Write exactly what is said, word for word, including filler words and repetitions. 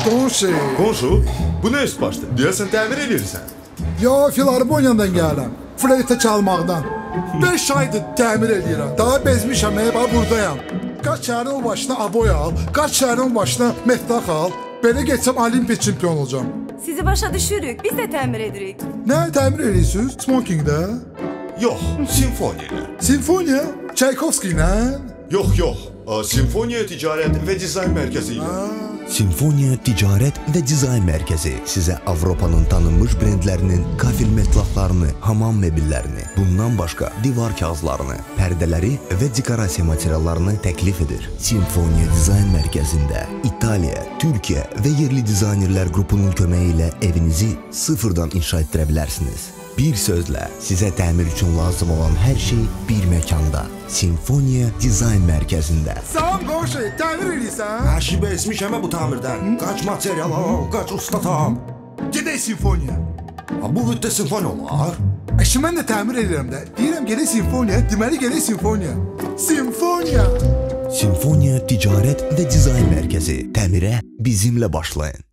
Qonşu. Qonşu, bu nə üst başdır? Deyəsən təmir edirsən. Ya, filarmoniyadan gələm. Fleytə çalmaqdan. beş aydır təmir edirəm. Daha bezmişəm, ey, bax buradayam. Qaç şəhərin başına aboy al, qaç şəhərin başına metlaq al. Belə geçsəm Olimpiya çempion olacağım. Sizi başa düşürük, biz də təmir edirik. Nə təmir edirsiniz? Smokingdə? Yox, simfoniya ilə. Simfoniya? Çaykovski ilə? Yox, yox. Simfoniya Ticarət və Dizayn Mərkəzi ilə. Simfoniya Ticarət və Dizayn Mərkəzi sizə Avropanın tanınmış brendlərinin kafel metlaqlarını, hamam mebillərini, bundan başqa divar kağızlarını, pərdələri və dekorasiya materiallarını təklif edir. Simfoniya Dizayn Mərkəzində İtaliya, Türkiyə və yerli dizaynerlər qrupunun köməyi ilə evinizi sıfırdan inşa etdirə bilərsiniz. Bir sözlə, sizə təmir üçün lazım olan hər şey bir məkanda. Simfoniya Dizayn Mərkəzində. Salam qonşu, təmir edirsən? Hər şey bezmişəm bu tamirdən. Qaç material al, qaç usta tam. Gedək simfoniya. Bu müddət simfoniya olar. Əşi, mən də təmir edirəm də. Deyirəm gedək simfoniya, deməli gedək simfoniya. Simfoniya. Simfoniya Ticarət və Dizayn Mərkəzi. Təmirə bizimlə başlayın.